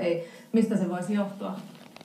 ei. Mistä se voisi johtua?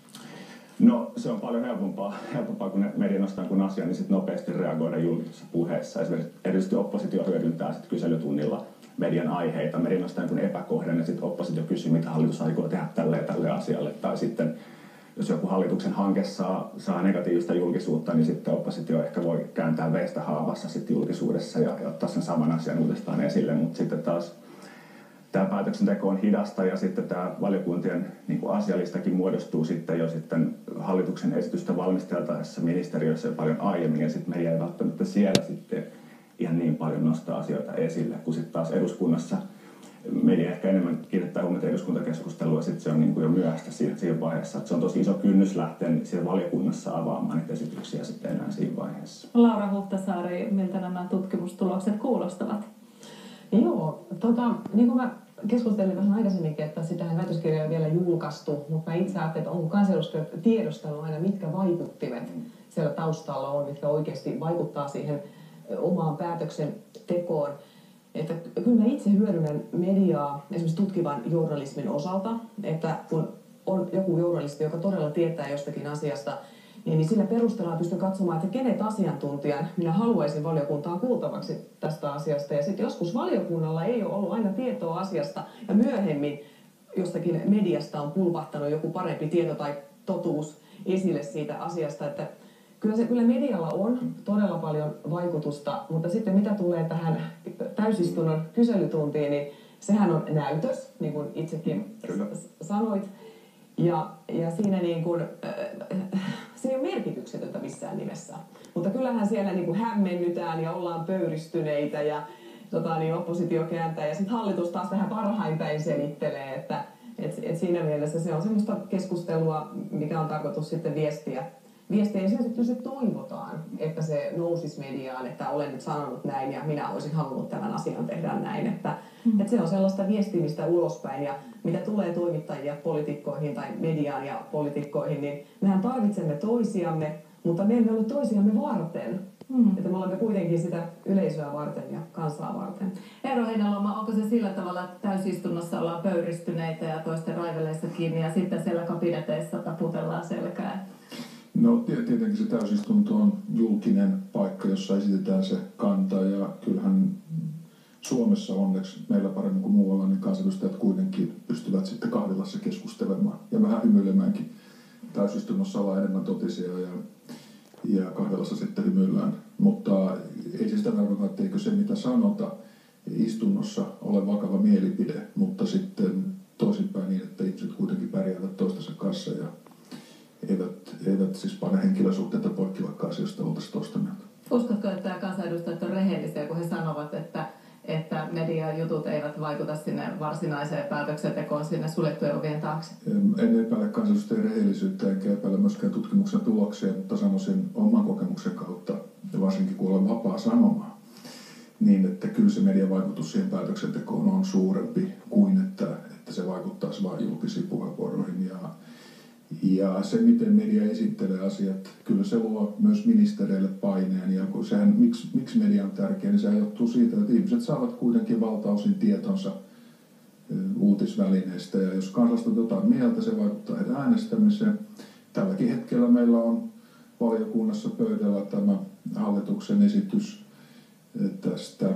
No se on paljon helpompaa kun media nostaa kun asia, niin sitten nopeasti reagoida julkisessa puheessa. Erityisesti oppositio hyödyntää sitten kyselytunnilla median aiheita. Media nostaa kun epäkohdan ja sitten oppositio kysyy, mitä hallitus aikoo tehdä tälle asialle. Tai sitten jos joku hallituksen hanke saa negatiivista julkisuutta, niin sitten oppositio ehkä voi kääntää veistä haavassa sitten julkisuudessa ja ottaa sen saman asian uudestaan esille. Mutta sitten taas tämä päätöksenteko on hidasta ja sitten tämä valiokuntien niin kuin asialistakin muodostuu sitten jo sitten hallituksen esitystä valmisteltaessa ministeriössä jo paljon aiemmin ja sitten media ei välttämättä siellä sitten ihan niin paljon nostaa asioita esille, kun sitten taas eduskunnassa media ehkä enemmän kiinnittää huomiota eduskuntakeskustelua ja sitten se on niin kuin jo myöhäistä siinä vaiheessa. Että se on tosi iso kynnys lähteä siellä valiokunnassa avaamaan niitä esityksiä sitten enää siinä vaiheessa. Laura Huhtasaari, miltä nämä tutkimustulokset kuulostavat? Joo, niin kuin mä keskustelin vähän aikaisemminkin, että sitähän väitöskirja ei vielä julkaistu, mutta mä itse ajattelin, että onko kansanedustajat tiedostanut aina, mitkä vaikuttimet siellä taustalla on, mitkä oikeasti vaikuttaa siihen omaan päätöksentekoon. Että kyllä mä itse hyödynnän mediaa esimerkiksi tutkivan journalismin osalta, että kun on joku journalisti, joka todella tietää jostakin asiasta, niin sillä perusteella pystyn katsomaan, että kenet asiantuntijan minä haluaisin valiokuntaan kuultavaksi tästä asiasta. Ja sitten joskus valiokunnalla ei ole ollut aina tietoa asiasta ja myöhemmin jostakin mediasta on pulpahtanut joku parempi tieto tai totuus esille siitä asiasta. Että kyllä medialla on todella paljon vaikutusta, mutta sitten mitä tulee tähän täysistunnon kyselytuntiin, niin sehän on näytös, niin kuin itsekin sanoit. Ja siinä niin kuin, se ei ole merkityksetöntä missään nimessä. Mutta kyllähän siellä niin kuin hämmennytään ja ollaan pöyristyneitä ja oppositio kääntää ja sitten hallitus taas vähän parhain päin selittelee, että siinä mielessä se on semmoista keskustelua, mikä on tarkoitus sitten viestiä ja sitten se toivotaan, että se nousisi mediaan, että olen nyt sanonut näin ja minä olisin halunnut tämän asian tehdä näin. Että se on sellaista viestimistä ulospäin ja mitä tulee toimittajia poliitikkoihin tai mediaan ja poliitikkoihin, niin mehän tarvitsemme toisiamme, mutta me emme ole toisiamme varten. Että me olemme kuitenkin sitä yleisöä varten ja kansaa varten. Eero Heinäluoma, onko se sillä tavalla, että täysistunnossa ollaan pöyristyneitä ja toisten raiveleissa kiinni ja sitten siellä kabineteissa taputellaan selkää? No tietenkin se täysistunto on julkinen paikka, jossa esitetään se kanta ja kyllähän Suomessa onneksi meillä paremmin kuin muualla, niin kansanedustajat kuitenkin pystyvät sitten kahvilassa keskustelemaan ja vähän hymyilemäänkin. Täysistunnossa ollaan enemmän totisia ja kahvilassa sitten hymyillään. Mutta ei se sitä tarkoita, etteikö se mitä sanota istunnossa ole vakava mielipide, mutta sitten toisinpäin niin, että ihmiset kuitenkin pärjäävät toistensa kanssa ja eivät siis pane henkilösuhteita poikki, vaikka asioista oltaisiin toista mieltä. Uskotko, että kansanedustajat on rehellisiä, kun he sanovat, että median jutut eivät vaikuta sinne varsinaiseen päätöksentekoon sinne suljettujen ovien taakse? En epäile kansanedustajien rehellisyyttä enkä epäile myöskään tutkimuksen tuloksia, mutta sanoisin oman kokemuksen kautta, ja varsinkin kun olen vapaa sanomaan, niin että kyllä se median vaikutus siihen päätöksentekoon on suurempi kuin että se vaikuttaisi vain julkisiin puheenvuoroihin. Ja se, miten media esittelee asiat, kyllä se luo myös ministereille paineen. Ja kun miksi media on tärkeä, niin se johtuu siitä, että ihmiset saavat kuitenkin valtaosin tietonsa uutisvälineistä. Ja jos kansalaiset on jotain mieltä, se vaikuttaa heidän äänestämiseen. Tälläkin hetkellä meillä on valiokunnassa pöydällä tämä hallituksen esitys tästä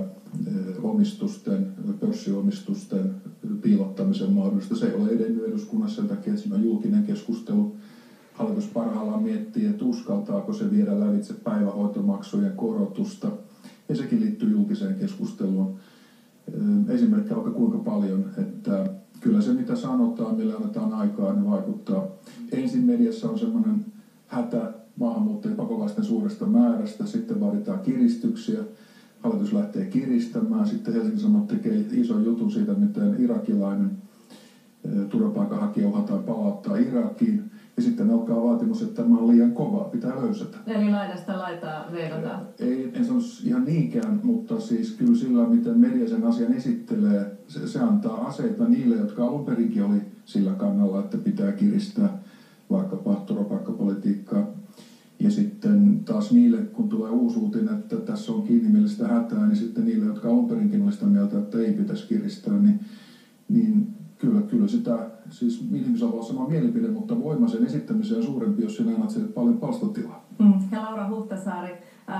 pörssiomistusten piilottamisen mahdollista. Se ei ole edennyt eduskunnassa sen takia, että siinä on julkinen keskustelu. Hallitus parhaillaan miettii, että uskaltaako se viedä lävitse päivähoitomaksujen korotusta. Ja sekin liittyy julkiseen keskusteluun. Esimerkiksi vaikka kuinka paljon, että kyllä se mitä sanotaan, millä annetaan aikaa, ne vaikuttaa. Ensin mediassa on semmoinen hätä maahanmuuttajien pakolaisten suuresta määrästä, sitten vaaditaan kiristyksiä. Hallitus lähtee kiristämään. Sitten Helsingin Sanomat tekee ison jutun siitä, miten irakilainen turvapaikanhakija uhataan palauttaa Irakiin. Ja sitten alkaa vaatimus, että tämä on liian kovaa, pitää löysätä. Eli laidasta laitaa veivataan. En sano ihan niinkään, mutta siis kyllä sillä, miten media sen asian esittelee, se antaa aseita niille, jotka alun perinkin oli sillä kannalla, että pitää kiristää vaikkapa turvapaikkapolitiikkaa. Ja sitten taas niille, kun tulee uusi uutinen, että tässä on kiinnimielistä hätää, niin sitten niille, jotka alun perinkin oli sitä mieltä, että ei pitäisi kiristää, niin Kyllä sitä, siis ihmisellä voi olla sama mielipide, mutta voima sen esittämiseen on suurempi, jos sinä annat sille paljon palstatilaa. Ja Laura Huhtasaari,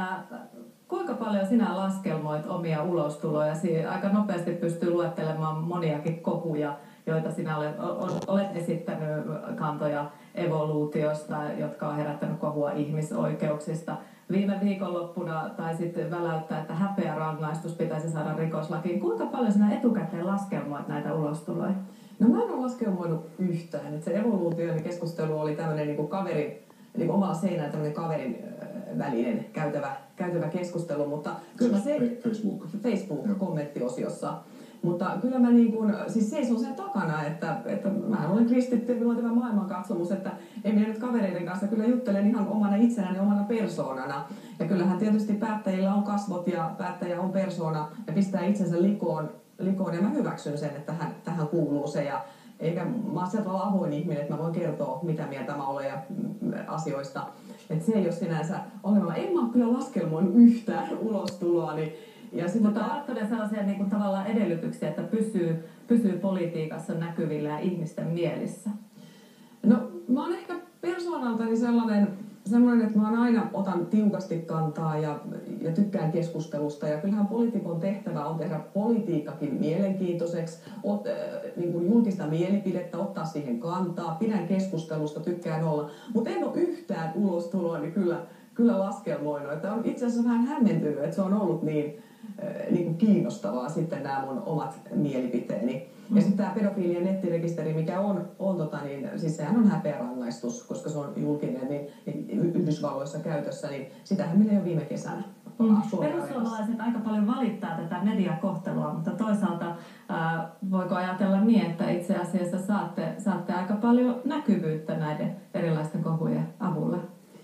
kuinka paljon sinä laskelmoit omia ulostuloja? Aika nopeasti pystyy luettelemaan moniakin kohuja, joita sinä olet esittänyt, kantoja evoluutiosta, jotka on herättänyt kohua ihmisoikeuksista. Viime viikonloppuna taisit väläyttää, että häpeärangaistus pitäisi saada rikoslakiin. Kuinka paljon sinä etukäteen laskelmoit näitä ulostuloja? No mä en ole laskelmoinut yhtään. Et se evoluutioiden keskustelu oli tämmöinen niin kaverin, niin omalla seinällä tämmöinen kaverin välinen käytävä keskustelu, mutta kyllä se Facebook-kommenttiosiossa. Mutta kyllä mä siis seison sen takana, että mä olen kristitty, minulla on tämä maailmankatsomus, että en minä nyt kavereiden kanssa kyllä juttelen ihan omana itsenäni, omana persoonana. Ja kyllähän tietysti päättäjillä on kasvot ja päättäjä on persoona ja pistää itsensä likoon ja mä hyväksyn sen, että tähän kuuluu se. Eikä mä oon sieltä olla avoin ihminen, että mä voin kertoa mitä mieltä mä olen ja asioista. Että se ei ole sinänsä ongelma. En mä ole kyllä laskelmoinut yhtään ulostuloani. Mutta oletko ne sellaisia niin kuin tavallaan edellytyksiä, että pysyy politiikassa näkyvillä ja ihmisten mielissä? No mä oon ehkä persoonaltani sellainen, että mä aina otan tiukasti kantaa ja tykkään keskustelusta. Ja kyllähän poliitikon tehtävä on tehdä politiikkakin mielenkiintoiseksi, niin kuin julkista mielipidettä, ottaa siihen kantaa, pidän keskustelusta, tykkään olla. Mutta en ole yhtään ulostuloa, niin kyllä laskelmoinut. Että on itse asiassa vähän hämmentynyt, että se on ollut niin kuin kiinnostavaa sitten nämä mun omat mielipiteeni. Ja sitten tämä pedofiilien nettirekisteri, mikä on siis sehän on häpeärangaistus, koska se on julkinen niin Yhdysvalloissa käytössä, niin sitähän minä jo viime kesänä. Perussuomalaiset aika paljon valittaa tätä mediakohtelua, mutta toisaalta voiko ajatella niin, että itse asiassa saatte aika paljon näkyvyyttä näiden erilaisten kohujen avulla?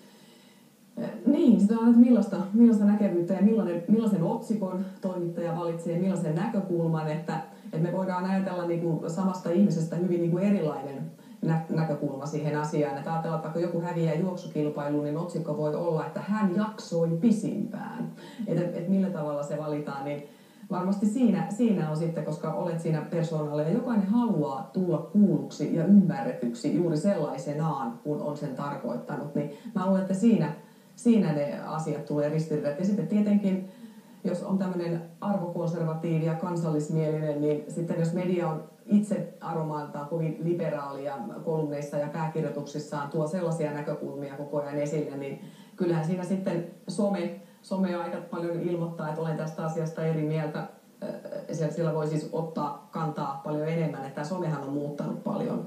Niin, sitä on, että millaista näkevyyttä ja millaisen otsikon toimittaja valitsee ja millaisen näkökulman, että me voidaan ajatella niin kuin samasta ihmisestä hyvin niin kuin erilainen näkökulma siihen asiaan. Että ajatellaan, että vaikka joku häviää juoksukilpailuun, niin otsikko voi olla, että hän jaksoi pisimpään. Että millä tavalla se valitaan, niin varmasti siinä on sitten, koska olet siinä persoonalla ja jokainen haluaa tulla kuulluksi ja ymmärretyksi juuri sellaisenaan, kun on sen tarkoittanut, niin mä luulen, että siinä ne asiat tulee ristiriidat. Ja sitten tietenkin, jos on tämmöinen arvokonservatiivi ja kansallismielinen, niin sitten jos media on itse arvomaaltaan kovin liberaalia kolumneissa ja pääkirjoituksissaan tuo sellaisia näkökulmia koko ajan esille, niin kyllähän siinä sitten some aika paljon ilmoittaa, että olen tästä asiasta eri mieltä. Sillä voi siis ottaa kantaa paljon enemmän, että somehan on muuttanut paljon.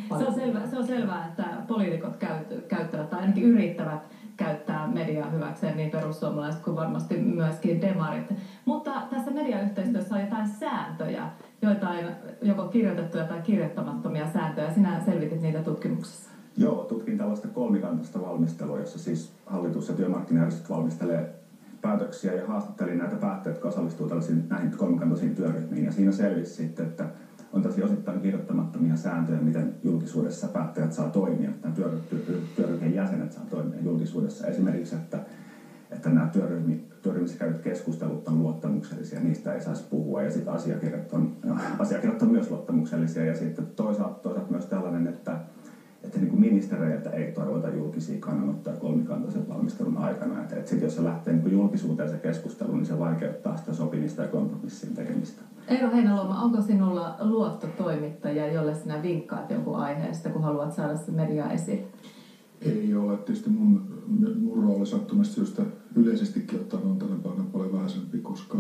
Se on selvää, että poliitikot käyttävät tai ainakin yrittävät käyttää mediaa hyväkseen, niin perussuomalaiset kuin varmasti myöskin demarit. Mutta tässä mediayhteistyössä on jotain sääntöjä, joitain joko kirjoitettuja tai kirjoittamattomia sääntöjä. Sinä selvitit niitä tutkimuksessa. Joo, tutkin tällaista kolmikantaista valmistelua, jossa siis hallitus ja työmarkkinajärjestöt valmistelee päätöksiä ja haastattelin näitä päättäjiä, jotka osallistuu näihin kolmikantaisiin työryhmiin. Ja siinä selvisi sitten, että on tällaisia osittain kirjoittamattomia sääntöjä, miten julkisuudessa päättäjät saa toimia, että työryhmien jäsenet saa toimia julkisuudessa. Esimerkiksi, että nämä työryhmissä käydyt keskustelut on luottamuksellisia, niistä ei saisi puhua. Ja sitten asiakirjat on myös luottamuksellisia. Ja sitten toisaalta myös tällainen, että niin kuin ministereiltä ei toivota julkisia kannanottoja kolmikantaisen valmistelun aikana. Että sitten jos se lähtee niin kuin julkisuuteen se keskustelu, niin se vaikeuttaa sitä sopimista ja kompromissin tekemistä. Eero Heinäluoma, onko sinulla luottotoimittaja, jolle sinä vinkkaat jonkun aiheesta, kun haluat saada se media esiin? Ei ole. Tietysti mun rooli sattumasta syystä yleisestikin ottaen on tänä päivänä paljon vähäisempi,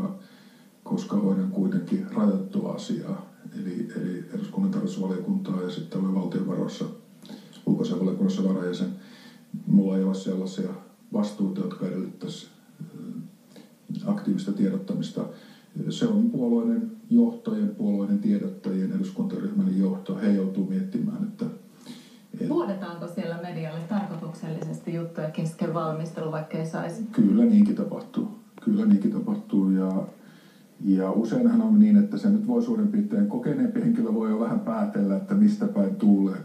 koska hoidan kuitenkin rajoitettua asiaa. Eli eduskunnan tarkastusvaliokuntaa ja sitten olen valtionvaroissa ulkoasiainvaliokunnassa varajäsen. Mulla ei ole sellaisia vastuuta, jotka edellyttäisi aktiivista tiedottamista. Se on puolueiden johtajien, puolueiden tiedottajien, eduskuntaryhmän johto. He joutuu miettimään, että vuodetaanko siellä medialle tarkoituksellisesti juttuja kesken valmistelu, vaikka ei saisi? Kyllä niinkin tapahtuu. Ja useinhan on niin, että se nyt voi suurin piirtein kokeneempi henkilö voi jo vähän päätellä, että mistä päin tulee,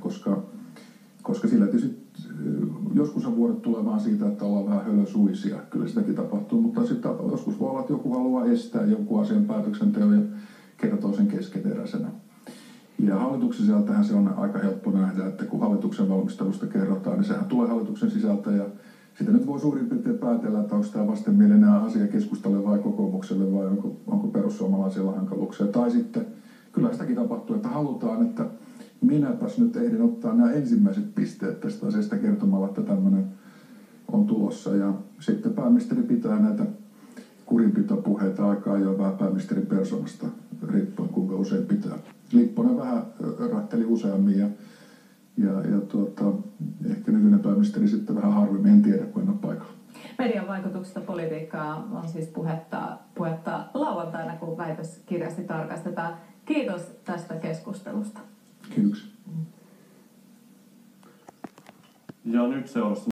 koska sillä tietysti joskus vuodet tulee vaan siitä, että ollaan vähän hölösuisia. Kyllä sitäkin tapahtuu, mutta sitten joskus voi olla, että joku haluaa estää jonkun asian päätöksenteon ja kertoo sen keskeneräisenä. Ja hallituksen sisältähän se on aika helppo nähdä, että kun hallituksen valmistelusta kerrotaan, niin sehän tulee hallituksen sisältä ja sitä nyt voi suurin piirtein päätellä, että onko tämä vastenmielinen asia keskustalle vai kokoomukselle vai onko perussuomalaisilla hankaluuksia. Tai sitten kyllä sitäkin tapahtuu, että halutaan, että minäpäs nyt ehdin ottaa nämä ensimmäiset pisteet tästä asiasta kertomalla, että tämmöinen on tulossa. Ja sitten pääministeri pitää näitä kurinpitopuheita aikaa jo vähän pääministerin persoonasta, riippuen kuinka usein pitää. Lipponen vähän rahteli useammin ja ehkä nykyinen pääministeri sitten vähän harvemmin, en tiedä kun en ole paikalla. Median vaikutuksesta politiikkaa on siis puhetta lauantaina, kun väitöskirjasi tarkastetaan. Kiitos tästä keskustelusta. Kiitoksia. Ja nyt seurassa